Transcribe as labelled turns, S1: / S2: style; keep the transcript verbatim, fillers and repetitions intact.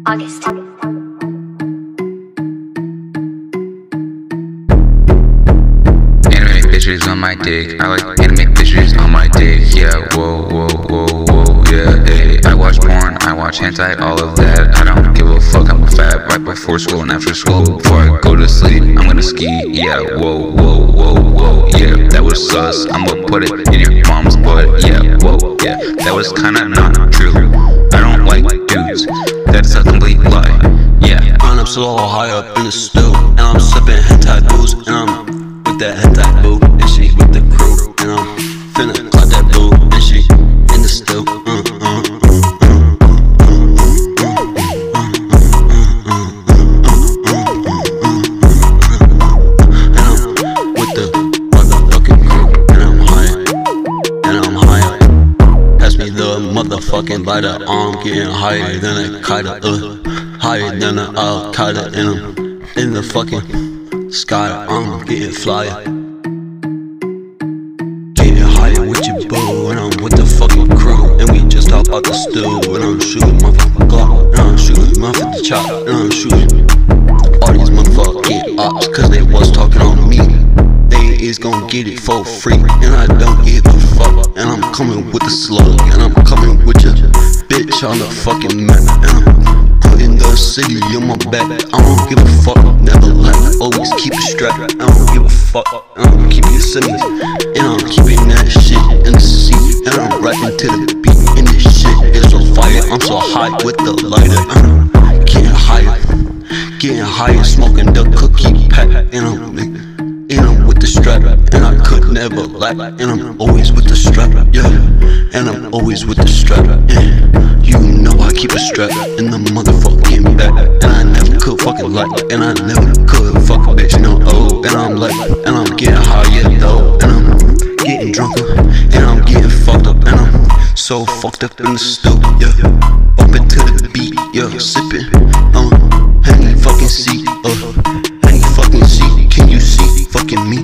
S1: August.
S2: Anime bitches on my dick. I like anime bitches on my dick. Yeah, whoa, whoa, whoa, whoa, yeah, hey. I watch porn, I watch hentai, all of that. I don't give a fuck, I'm a fat right before school and after school. Before I go to sleep, I'm gonna ski. Yeah, whoa, whoa, whoa, whoa, yeah, that was sus. I'ma put it in your mom's butt. Yeah, whoa, yeah, that was kinda not true. I don't like dudes, that's a complete lie. Yeah,
S3: I'm so high up in the stool, and I'm sipping hentai booze, and I'm with that hentai boo, and she with the crew, and I'm finna clap that boo, and she in the stool. Uh, uh, uh, and I'm with the motherfucking crew, and I'm high, and I'm high. Pass me the motherfucking lighter, I'm getting higher than a kite, uh, higher than a al-Qaeda, and I'm in the fucking sky, I'm getting flyer. Getting higher with your boo, and I'm with the fucking crew, and we just hop out the stew, and I'm shooting my fucking Glock, and I'm shooting my fucking chop, and I'm shooting all these motherfucking ops, cause they was talking on me. They is gon' get it for free, and I don't give a fuck, and I'm coming with the slug, and I'm coming with your bitch on the fucking map, and I'm putting the city on my back. I don't give a fuck, never lack, always keep it strapped. I don't give a fuck, and I'm keeping the semis, and I'm keeping that shit in the seat, and I'm rapping to the beat, and this shit is so fire. I'm so high with the lighter, I'm getting higher, getting higher, smoking the cookie pack, and I'm, and I'm with the strap, and I could never lack, and I'm always with the strap, yeah, and I'm always with the strap, yeah. You know I keep a strap in the motherfucking back, and I never could fucking like, and I never could fuck a bitch, no, oh, and I'm like, and I'm getting higher though, and I'm getting drunker, and I'm getting fucked up, and I'm so fucked up in the stoop, yeah, bumping to the beat, yeah, sipping, um, honey fucking see, uh, honey fucking see, can you see fucking me,